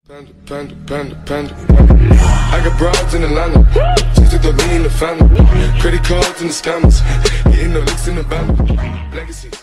Panda. I got broads in Atlanta. Just to throw me in the family. Credit cards and the scammers. Getting no licks in the band. Legacies.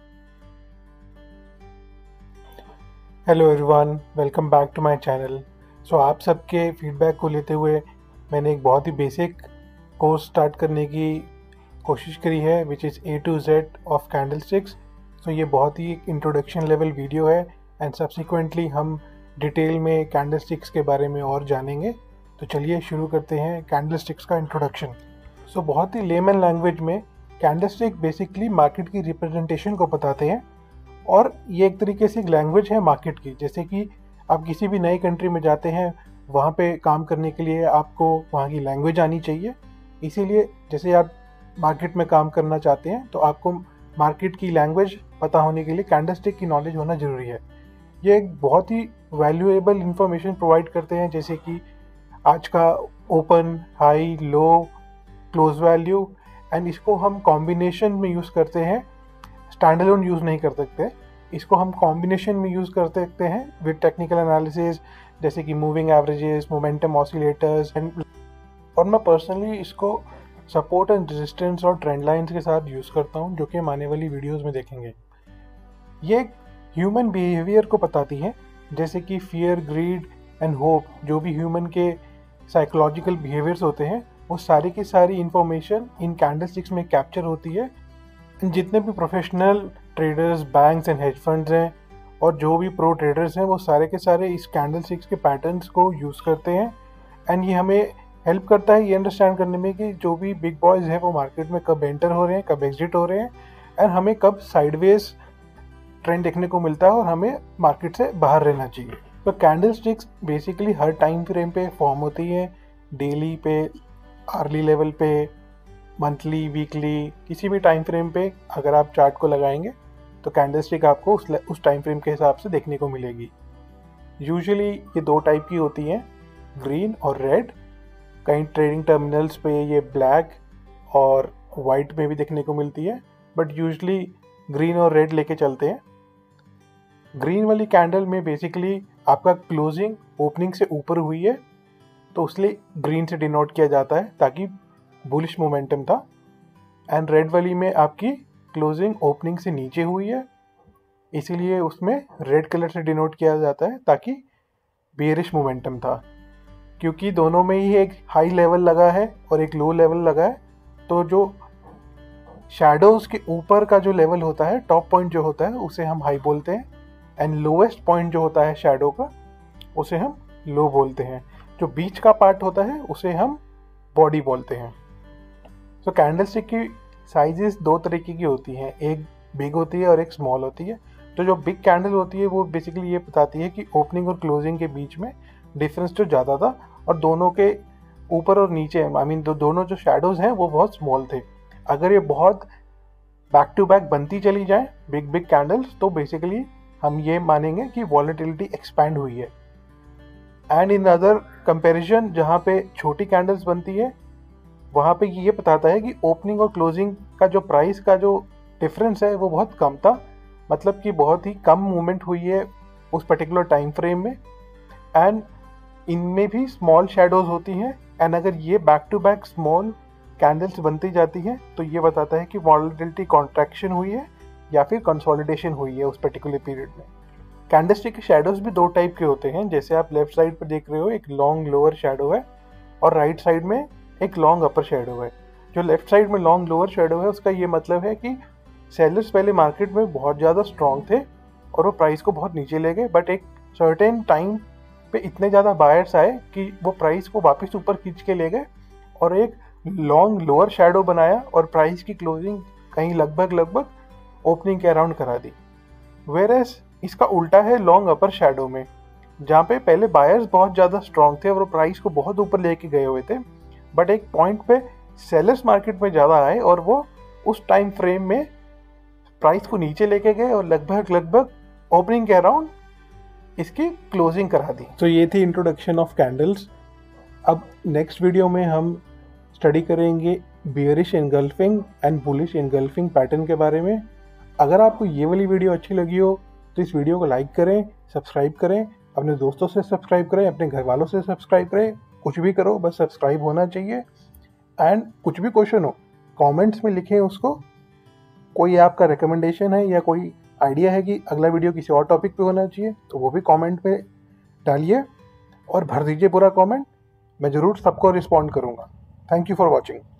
Hello everyone, welcome back to my channel. So आप सबके feedback को लेते हुए मैंने एक बहुत ही basic course start करने की कोशिश करी है, which is A to Z of candlesticks. So ये बहुत ही एक इंट्रोडक्शन लेवल वीडियो है एंड सब्सिक्वेंटली हम डिटेल में कैंडलस्टिक्स के बारे में और जानेंगे। तो चलिए शुरू करते हैं कैंडलस्टिक्स का इंट्रोडक्शन। सो बहुत ही लेमन लैंग्वेज में कैंडलस्टिक बेसिकली मार्केट की रिप्रेजेंटेशन को बताते हैं और ये एक तरीके से एक लैंग्वेज है मार्केट की। जैसे कि आप किसी भी नई कंट्री में जाते हैं, वहाँ पे काम करने के लिए आपको वहाँ की लैंग्वेज आनी चाहिए। इसीलिए जैसे आप मार्केट में काम करना चाहते हैं तो आपको मार्केट की लैंग्वेज पता होने के लिए कैंडलस्टिक की नॉलेज होना ज़रूरी है। ये एक बहुत ही वैल्यूएबल इंफॉर्मेशन प्रोवाइड करते हैं, जैसे कि आज का open, high, low, close value, and इसको हम कॉम्बिनेशन में यूज़ करते हैं, स्टैंड अलोन यूज़ नहीं कर सकते। इसको हम कॉम्बिनेशन में यूज़ कर सकते हैं विद टेक्निकल एनालिसिस, जैसे कि moving averages, momentum oscillators and. और मैं पर्सनली इसको सपोर्ट एंड रेजिस्टेंस और ट्रेंड लाइंस के साथ यूज़ करता हूँ, जो कि हम आने वाली वीडियोस में देखेंगे। ये ह्यूमन बिहेवियर को बताती है, जैसे कि फियर, ग्रीड एंड होप, जो भी ह्यूमन के साइकोलॉजिकल बिहेवियर्स होते हैं, वो सारी की सारी इंफॉर्मेशन इन कैंडलस्टिक्स में कैप्चर होती है। जितने भी professional traders, banks and hedge funds हैं और जो भी प्रो ट्रेडर्स हैं, वो सारे के सारे इस कैंडलस्टिक्स के पैटर्न्स को यूज़ करते हैं। एंड ये हमें हेल्प करता है ये अंडरस्टैंड करने में कि जो भी बिग बॉयज़ हैं वो मार्केट में कब एंटर हो रहे हैं, कब एग्जिट हो रहे हैं, एंड हमें कब साइडवेज ट्रेंड देखने को मिलता है और हमें मार्केट से बाहर रहना चाहिए। तो कैंडलस्टिक्स बेसिकली हर टाइम फ्रेम पे फॉर्म होती है, डेली पे, आर्ली लेवल पे, मंथली, वीकली, किसी भी टाइम फ्रेम पे अगर आप चार्ट को लगाएंगे तो कैंडलस्टिक आपको उस टाइम फ्रेम के हिसाब से देखने को मिलेगी। यूजुअली ये दो टाइप की होती हैं, ग्रीन और रेड। कई ट्रेडिंग टर्मिनल्स पे ये ब्लैक और वाइट में भी देखने को मिलती है, बट यूजुअली ग्रीन और रेड लेके चलते हैं। ग्रीन वाली कैंडल में बेसिकली आपका क्लोजिंग ओपनिंग से ऊपर हुई है तो इसलिए ग्रीन से डिनोट किया जाता है, ताकि बुलिश मोमेंटम था। एंड रेड वाली में आपकी क्लोजिंग ओपनिंग से नीचे हुई है, इसीलिए उसमें रेड कलर से डिनोट किया जाता है, ताकि बेयरिश मोमेंटम था। क्योंकि दोनों में ही एक हाई लेवल लगा है और एक लो लेवल लगा है, तो जो शैडोज़ के ऊपर का जो लेवल होता है, टॉप पॉइंट जो होता है, उसे हम हाई बोलते हैं, एंड लोएस्ट पॉइंट जो होता है शैडो का, उसे हम लो बोलते हैं। जो बीच का पार्ट होता है उसे हम बॉडी बोलते हैं। तो कैंडलस्टिक की साइजेस दो तरीके की होती हैं, एक बिग होती है और एक स्मॉल होती है। तो जो बिग कैंडल होती है वो बेसिकली ये बताती है कि ओपनिंग और क्लोजिंग के बीच में डिफरेंस जो ज़्यादा था और दोनों के ऊपर और नीचे, आई मीन दोनों जो शैडोज़ हैं वो बहुत स्मॉल थे। अगर ये बहुत बैक टू बैक बनती चली जाए बिग कैंडल्स, तो बेसिकली हम ये मानेंगे कि वॉलेटिलिटी एक्सपैंड हुई है। एंड इन अदर कंपैरिजन, जहाँ पे छोटी कैंडल्स बनती है, वहाँ पे ये बताता है कि ओपनिंग और क्लोजिंग का जो प्राइस का जो डिफरेंस है वो बहुत कम था, मतलब कि बहुत ही कम मूवमेंट हुई है उस पर्टिकुलर टाइम फ्रेम में। एंड इनमें भी स्मॉल शैडोज होती हैं, एंड अगर ये back to back small candles बनती जाती हैं तो ये बताता है कि वॉलेटिलिटी कॉन्ट्रैक्शन हुई है या फिर कंसोलिडेशन हुई है उस पर्टिकुलर पीरियड में। कैंडलस्टिक के शैडोज भी दो टाइप के होते हैं, जैसे आप लेफ्ट साइड पर देख रहे हो, एक लॉन्ग लोअर शैडो है और राइट साइड में एक लॉन्ग अपर शैडो है। जो लेफ्ट साइड में लॉन्ग लोअर शैडो है, उसका ये मतलब है कि सेलर्स पहले मार्केट में बहुत ज़्यादा स्ट्रॉन्ग थे और वो प्राइस को बहुत नीचे ले गए, बट एक सर्टेन टाइम पे इतने ज़्यादा बायर्स आए कि वो प्राइस को वापस ऊपर खींच के ले गए और एक लॉन्ग लोअर शैडो बनाया और प्राइस की क्लोजिंग कहीं लगभग ओपनिंग के अराउंड करा दी। वेयरएस इसका उल्टा है लॉन्ग अपर शैडो में, जहाँ पे पहले बायर्स बहुत ज़्यादा स्ट्रॉन्ग थे और वो प्राइस को बहुत ऊपर लेके गए हुए थे, बट एक पॉइंट पे सेलर्स मार्केट में ज़्यादा आए और वो उस टाइम फ्रेम में प्राइस को नीचे लेके गए और लगभग ओपनिंग के अराउंड इसकी क्लोजिंग करा दी। तो ये थी इंट्रोडक्शन ऑफ कैंडल्स। अब नेक्स्ट वीडियो में हम स्टडी करेंगे bearish engulfing and bullish engulfing pattern के बारे में। अगर आपको ये वाली वीडियो अच्छी लगी हो तो इस वीडियो को लाइक करें, सब्सक्राइब करें अपने दोस्तों से सब्सक्राइब करें, अपने घर वालों से सब्सक्राइब करें, कुछ भी करो, बस सब्सक्राइब होना चाहिए। एंड कुछ भी क्वेश्चन हो कमेंट्स में लिखें उसको। कोई आपका रिकमेंडेशन है या कोई आइडिया है कि अगला वीडियो किसी और टॉपिक पे होना चाहिए तो वो भी कमेंट में डालिए और भर दीजिए पूरा कमेंट। मैं ज़रूर सबको रिस्पॉन्ड करूँगा। Thank you for watching.